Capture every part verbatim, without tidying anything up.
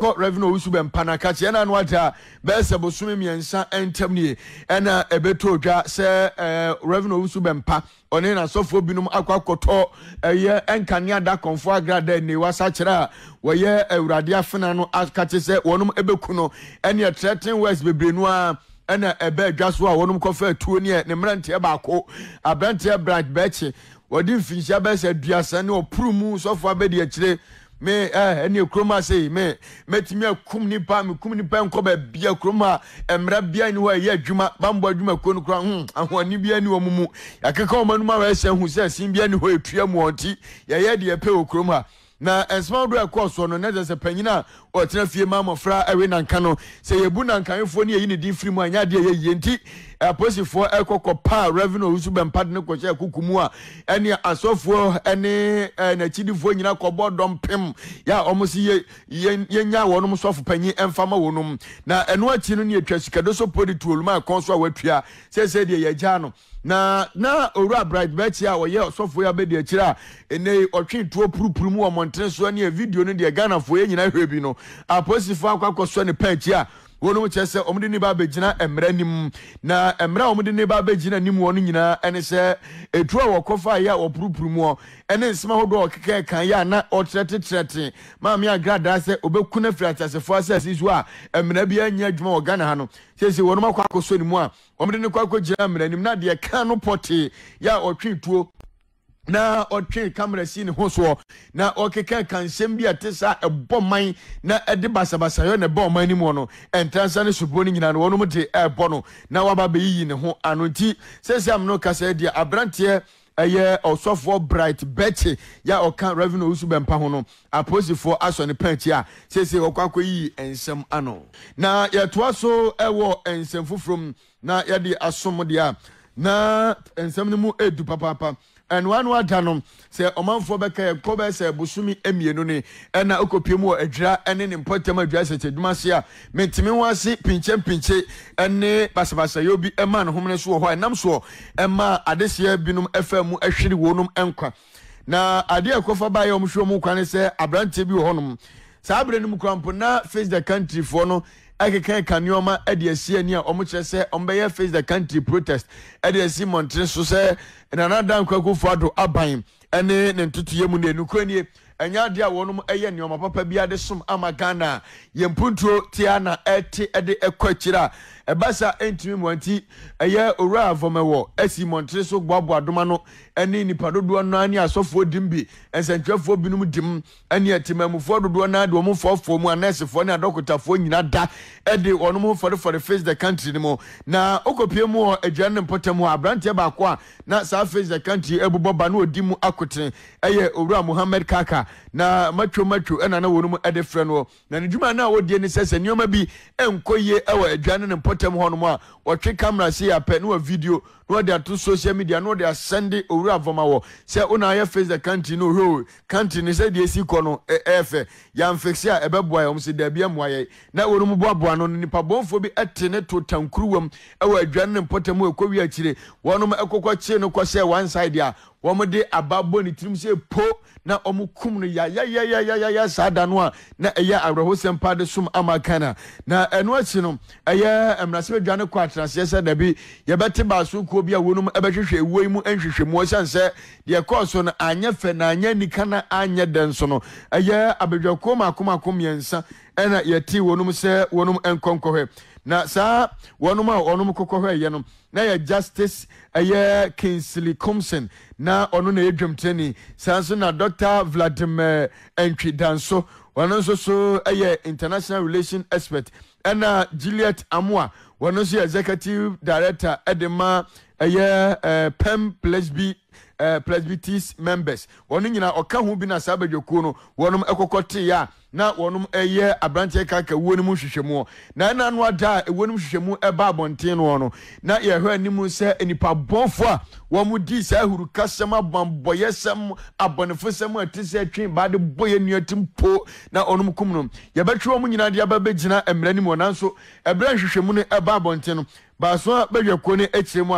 ko revenue Owusu Bempah na ka che na no ata be se bosome miensa entam nie ena ebeto dwa se revenue Owusu Bempah one na sofo binum akwakoto eye enkane ada konfo agrada ni wasa kira wo ye awurade afena no aka che se wonum ebeku no ene threaten words bebrenu a ena ebe adwaso a wonum kofa tuo ne ne mrante ba ko abrante bright Berchie wodi mfinhia be se duasa ne opurumu sofo abedi akire me eh ene kroma sei me metimi akum nipa me kum nipa enko ba bia kroma emra bia ni wa ye adwuma bambo adwuma ko no kra hm ahoni bia ni omumu yakeka omanu ma wa se hu se sin bia ni ho etua mu onti ye ye de pe okroma na ensma do ekoso no na se panyina o tena fie ma mofra ewe nanka no se yebu nanka yefo ne yi ne din firi mu anya de ye yenti aposifo ekoko pa revenue Owusu Bempah ne ko che kukumu a ene asofo ene na chidifo nyina ko bodom pem ya omusi ye yenya wonom sofo panyi emfama wonum na eno achi no ne atwa sikado so podi tuoluma konso a watua se se de ye gya no na na owura bright Berchie a woye sofo ya bedi akira ene otwe tuo purupuru mu o montre so ne video no de Ghana fo ye nyina hwebi no aposifo akwakoso ne panchi a wonu chese omudi ni ba begina emra nim na emra omudi ni ba begina nim wonu nyina ene se etu a wokofa ya opurupuru mu ene nsema hodo okeke kan ya na otrete trete ma me agrada se obekuna friatasefo ase asizu a emra bia nya adwuma wo Ghana ha no sese wonu makwa akoso ni mu a omudi ni kwa akogina emra nim na de kan no poti ya otwe tuo na otwe camera si ne hoso na okeka kansem bi atesa eboman na ede basabasa yo ne boman ni mu no entransa ne subo ni nyina no wono mu de ebo no na waba be yi ne ho anoti sese am no kasa dia abrante eye osofo bright Berchie ya oka revenue Owusu Bempah ho no aposifo aso ne panchi a sese okwakọ yi ensem ano na yetoa so ewo ensem fufrom na yede asom dia na ensem ne mu edu papa and one one danom say omanfo beka ko be say busumi emienu ne na okopie mu adwira ene ne mpotem adwira se teduma se a mentimi wase pinche pinche ene basabasa yobi ema ne homne so ho enam so ema adese binum efamu ahwiri wonum enkwa na ade akofa ba ya omhwe mu kwane se abrante bi honom sa abrenum krampo na face the country for no akeka kanioma ede asia ni a omkire se ombeye face the country protest ede asi montre so se na nadan kwakufu ado aban ene ne ntutuye mu ne nukranie enya de a wonum eye nioma papa bia de som ama Ghana yempuntuo tiana eti ede ekwakira ebasa entimi mwanti eye owura avomewo asi montre so gbabo adoma no ene nipadodo no ani asofo dimbi ensentwefo binum dim ene atimamufo dodo na de omufofo mu anesefo ne adokotafo nyina da ede wonum for for the face the country nimo na okopie mu adwane mpotemu abrante ba ko a na sa face the country ebubo ba na odimu akoten eye owura Muhammad Kaka na matwo matwo ena na wonum ede frɛ no na ne dwuma na wodie ne sese nioma bi enkoye ewa adwane ne mpotemu honom a wotwe camera si apɛ no video no dey to social media no dey send owura vomawo say una ya face the country no ho country ne say dey si ko no efe ya mfixi a ebeboa yom se da bia moaye na wonum boaboa no nipa bonfo bi ete ne to tankruwam ewa adwane ne mpotemu ekowi akire wonum ekokɔ kye no kɔ say one side a womo de ababo ni tirim se po na omukum no ya ya ya ya ya ya sada no a na eya awreho sempa de sum amakana na eno achi no eya emrase adwane kwa atrase se da bi ye bete baso ko bi a wonum ebehwehwe ewoi mu enhwehwe mu osanse de koso no anya fe na anya nikana anya denso no eya abedwako makoma komyensa ena yeti wonum se wonum enkonkohwe na sa wonum a onum kokohwe ye no na ya justice eye Kingsley Comson na ono na edwamtani sanso na Doctor Vladimir Entwidanso wono so so eye international relation expert ena Juliet Amwa wono so executive director edema eye P E M Plesby uh, Presbyteries members wono nyina oka hu bi na sabadwoko no wonum ekokote ya na wonum eye abrante kaka wonum hwehwemu na na no ada wonum hwehwemu eba abonten no no na ye hwa animu se enipa bonfo a womu di sa huru kasema bamboyesem abonefosem atise atwen bade boye nuatimpo na onum kum no ye betwe omu nyina de ababegina emrani mo nanso ebra hwehwemu no eba abonten no ba so bedwako ne akiremu a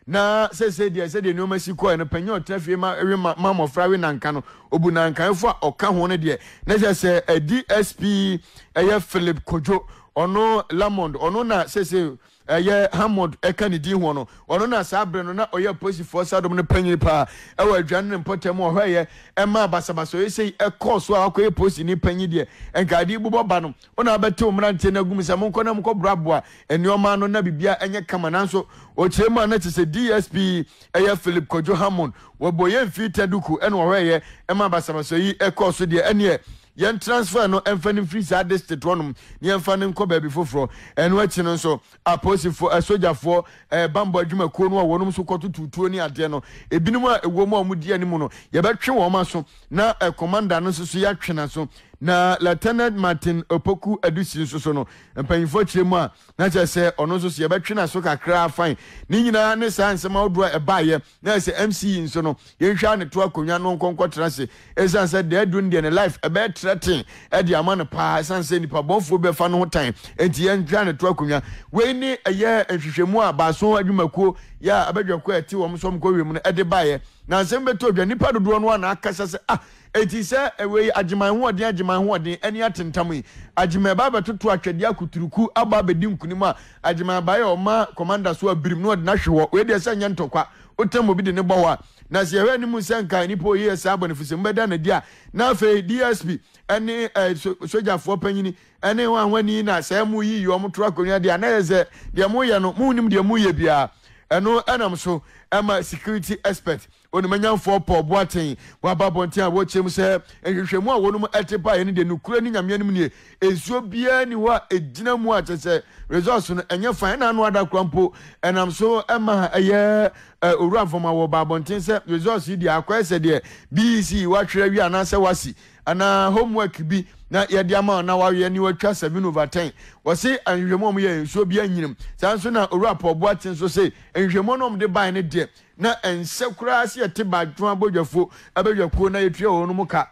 na se se dia se de no masi ko no panyo trafie ma ewe ma mofra we nanka no obu nanka fo oka ho ne de na je se D S P eye Philip Kojo ono Lamond ono na se se eye Hamod eka ne din ho no ono na sabre no na oye police force adom ne panyi pa e wa adwan ne potem ho hye e ma basabaso e sei e course a akoye police ni panyi de enka di bubo ba no ona abete omrante na gum se monko na monko braboa enioma no na bibia enye kama nanso o chema na tse D S P eye Philip Kojo Hamon wo boye mfi taduku ene wo hye e ma basabaso yi e course de ene yen transfer no emfani free sa district wonum ni emfani nko ba bi foforo eno achi no so aposifo asojafo eh bambo adwumakuo no wonum so kotututuo ni ade no ebinim a ewomu a mudi ani mu no ye betwe wo ma so na eh, commander no so so ya twena so na Lieutenant Martin Opoku adusi so so no mpanyifo kiremu a na che se ono so so ye betwena so kakra fine ni nyina ne sa nsema odo e baaye na se M C so no ye hwa ne to akonwa no nkonko trase esan se de adu ne life e be threaten e de amane pa esan se nipa bonfo be fa no ho tan enti ye hwa ne to akonwa we ni eye ehwehwemu a ba so adwumakuo ya abadwako ati wo msom ko wiem no e de baaye na nsem beto odwa nipa dodo no na akasa se ah eti se ewe agiman ho odin agiman ho odin eni atentam yi agiman ba betoto atwede akuturuku aba bedi nkunim a agiman ba ye o ma commander so abirim no na hwe wo we de se nyentokwa otem obi de ne bo wa na se ewe ni mu se nkan ni po ye se abonifise mbeda na dia na fe D S P eni sojafo panyini eni wa hwani na se mu yi yo motro akonwa dia na ye se de mu ye no mu nim de mu ye bia eno enam so ema security expert oni manyanfo po boaten wa babonten a wo chem se ehwehwemu a wonum etepa ye ne de nukura ni nyame anim ne ensuo bia ni wa ejina mu a chese resource no enye fan na no ada krampo enam so ema eye owura foma wo babonten se resource di akwese de B C wa twere wi anase wasi ana homework bi na yede ama na wawe ni watwa seven over ten wose anhwemu om ye ensuo bia nyinim sanso na owura po boaten so se enhwemu no om de ban ne de na ensekura ase ete badwo abodwafo abadwakuo na yetue wonu muka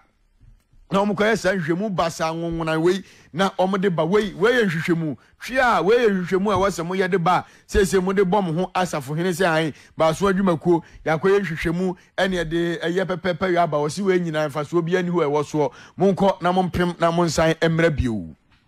na omkoye san hwemu basa nwonwona wei na omde ba wei wei hwehwemu hwe a wei hwehwemu a wasemo yede ba sese mu de bom ho asafo hene se han ba so adwumakuo yakoye hwehwemu ene de eye pepepe ya ba wose wei nyina mfaso bia ni ho e woso monko na mompem na monsan emra bio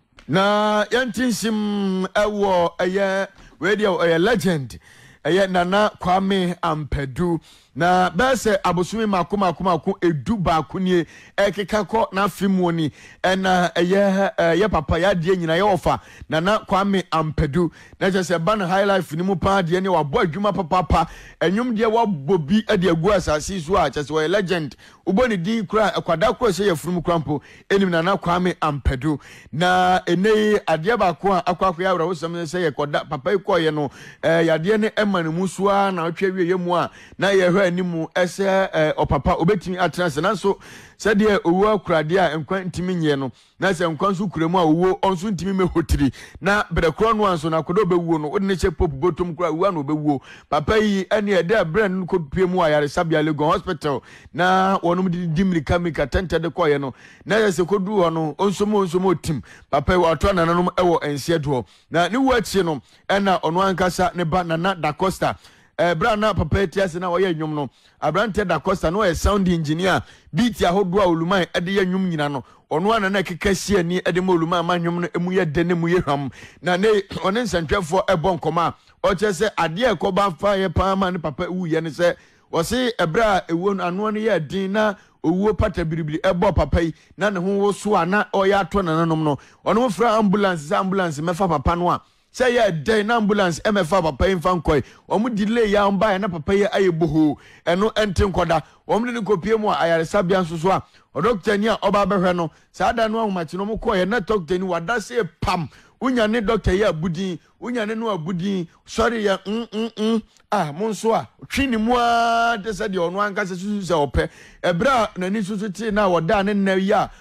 na yantinsim ewo eye wei de eye legend eye Nana Kwame Ampedu na bese abosumi makoma akoma akon edu ba kunie ekeka ko na fimoni ena eye ye papa ya de nyina ye ofa Nana Kwame Ampedu na je se ban high life ni mu pa de ne wabo adwuma papa pa enwum de wabobi ade agu asase so a chese we legend uboni din kura akwada ko se ye furum krampo enim Nana Kwame Ampedu na enei ade ba ko akwakwa ya wura wosam se ye koda papa ko ye no eh yade ne emane musua na otwa wie ye mu a na ye animu ese opapa obetimi atranse nanso se de owu akurade a enkwan ntimi nye no na se enkwan so kuremu a owu onso ntimi mehotiri na brekro no anso na kodo bewuo no odne che pop botom kura owu na obewuo papa yi ene e de brand no kopiemu a yare sabia Legon hospital na wonum di dimri kamika tente de koye no na se kodu ho no onso mo onso mo tim papa yi wato nananom ewo ensie do na ni wachi no ena ono ankasa ne ba Nana Da Costa eh brana papa etiase na oye nwum no abrante Da Costa no e sound engineer beat ahodo a oluman e de nwum nyina no ono ana na kekasi ani e de oluman ma nwum no emu ye de ne mu ye hwam na ne one nsantwefo e bon koma o chese ade e ko ba fa ye pa ma ne papa wu ye ne se wo se ebra ewo anu no ye din na owuo pata biribiri ebo papa yi na ne ho wo so ana o ya to nananom no ono fra ambulance ambulance mefa papa no a say ya day na ambulance M F papa yin fan koy omu delay ya mba na papa ye ayeboho eno enten koda omu ni kopie mu ayaresa bia nso so a o doctor ni a oba behwe no saa da no ahumachi no mu koy na doctor ni wada say pam unya ne doctor ya abudin unya ne no abudin sorry ya mm mm mm ah monso a twini mu a de se de ono anka se susu se ope ebra na ni susu ti na wada ne na ya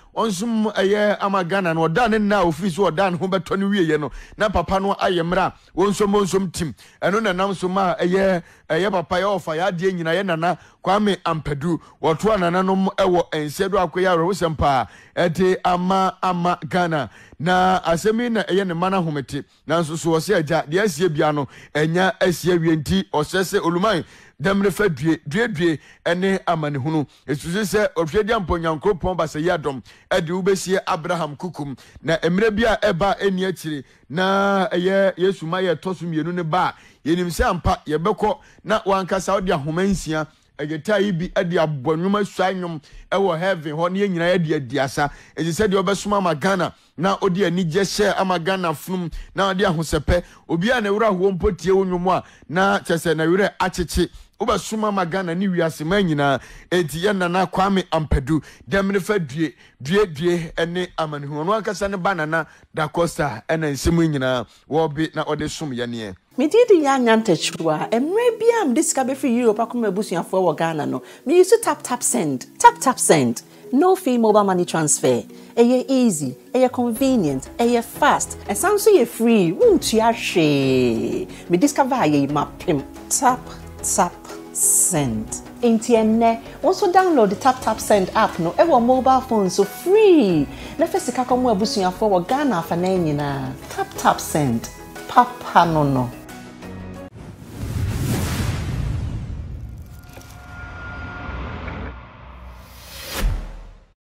onsum eye ama Ghana no oda ne na office oda ne ho beto ne wiye no na papa no ayemra wonsom wonsom tim eno na nam so ma eye eye papa ye ofa ya de nyina ye nana Kwame Ampadu woto anananom ewo ensedo akoya rewosempa ete ama ama Ghana na asemi na eye ne mana homete nanso so wo se agya de asie bia no enya asie wienti osese oluman demre fa due due due ene amanehunu esusu se ohwedi amponyankropon basa yadom ede ubesie Abraham kukum na emre bia eba eni akire na eye Yesu ma ye toso mienu ne ba yenim se ampa ye beko na wankasa odi ahomansia ageta yi bi ade abonwuma suanyum ewo heaven ho ne nyina ye de adiasa ezi se de obesuma ma Ghana na odi ani je share ama Ghana funum na odi ahosepe obi a na wura ho mpotie wonwum a na chese na wure acheche obesuma ma Ghana ni wiase ma nyina enti ye nana Kwame Ampadu demne fa due due due ene amanihu no akasa ne banana da Costa ena nsemu nyina wo bi na ode sum ye ne Me did young antechua, and maybe I'm this cabin for Europe. I come a bush for Ghana. No, me used to tap tap send, tap tap send. No fee mobile money transfer. A year easy, a year convenient, a year fast, and sounds so free. Won't you share? Me discover ye map him. Tap tap send. Ain't ye also download the tap tap send app. No, ever mobile phone so free. Let us see how come we bush for Ghana for nine. Tap tap send. Papa no no.